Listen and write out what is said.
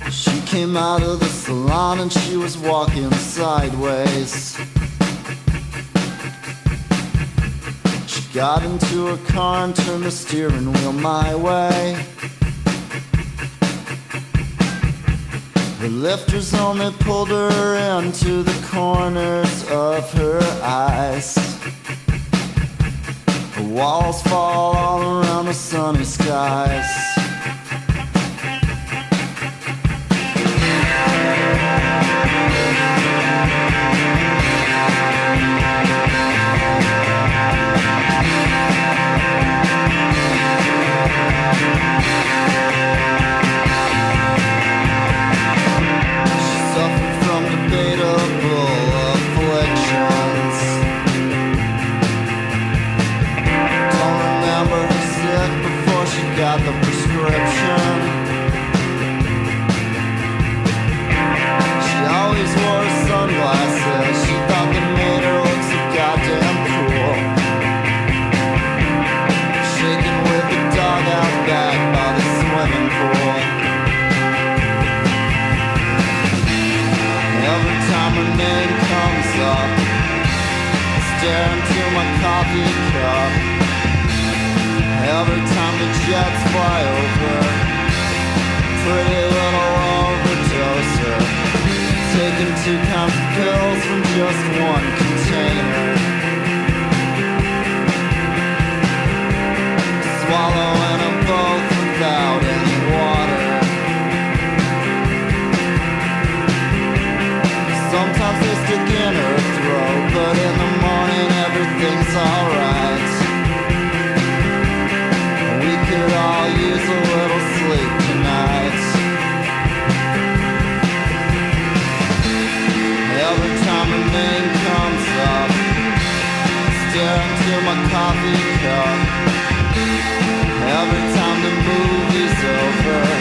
She came out of the salon and she was walking sideways. She got into her car and turned the steering wheel my way. The lifters only pulled her into the corners of her eyes. The walls fall all around the sunny skies. Debatable afflictions. Don't remember her sick before she got the prescription. She always wore sunglasses. She thought they made her look so goddamn cool. Shaking with the dog out back by the swimming pool. Every time her name comes up, I stare into my coffee cup. Every time the jets fly over, pretty little overdoser. Taking 2 pounds of pills from just 1 container. Swallowing them both without any water. Sometimes they stick in her throat, but in the morning everything's alright. We could all use a little sleep tonight. Every time her name comes up, stare into my coffee cup. Every time the movie's over,